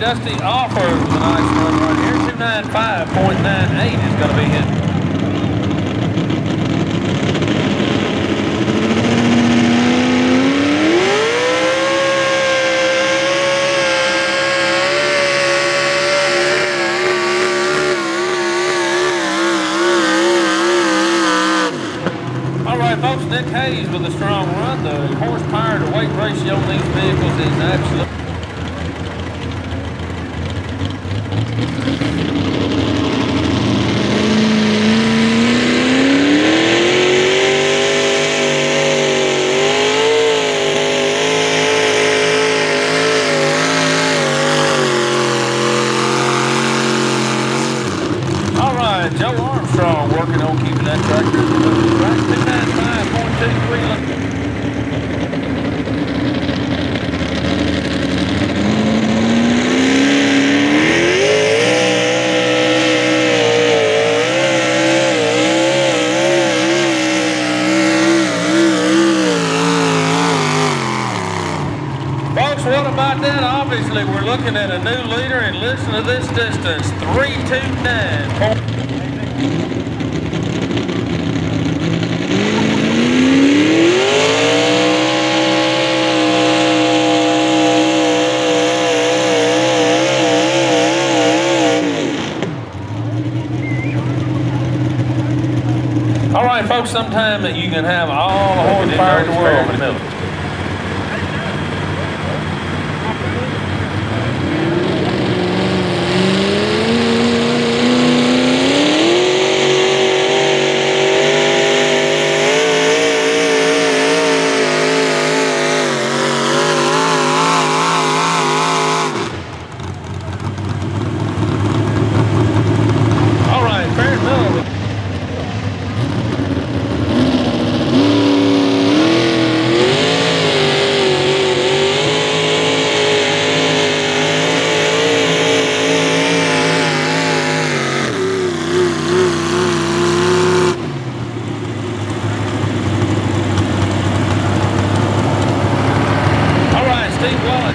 Dusty Offer with a nice run right here. 295.98 is going to be his. Folks, Nick Hayes with a strong run. The horsepower to weight ratio on these vehicles is absolute. All right, Joe Armstrong working on keeping that tractor moving right. 295.23. Folks, what about that? Obviously, we're looking at a new leader, and listen to this distance, 329. All right, folks, sometime that you can have all the horsepower in the world in the middle. All right, Barrett Miller. Steve Wallet.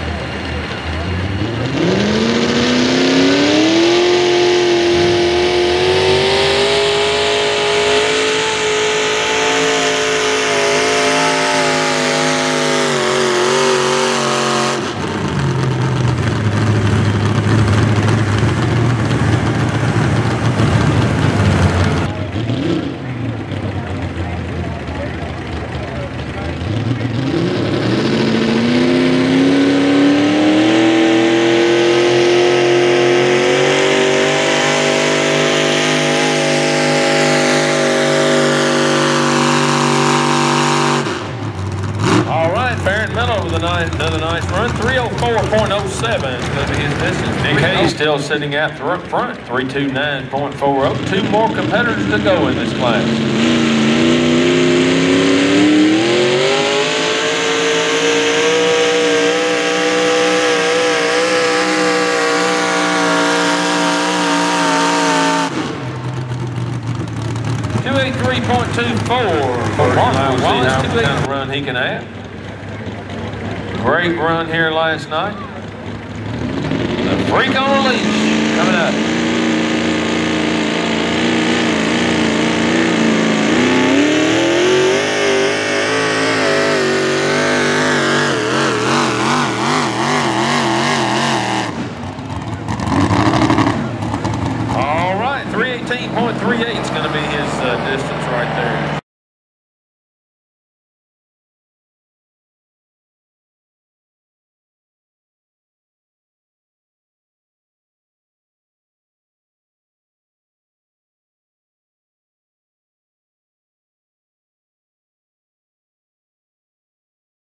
Another nice run, 304.07 is going to be his distance. Nick Hayes still sitting out front, 329.40. Two more competitors to go in this class. .24 for Mark Wallace. What kind of run he can have. Great run here last night. The Freak on a Leash coming up. All right, 318.38 is going to be his distance right there.